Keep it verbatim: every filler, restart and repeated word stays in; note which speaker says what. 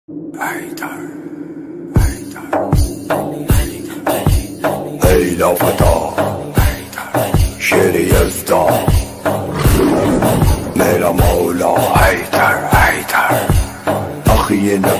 Speaker 1: حيدر حيدر هيدا فتى شيري يزدى ميلا مولا حيدر حيدر أخي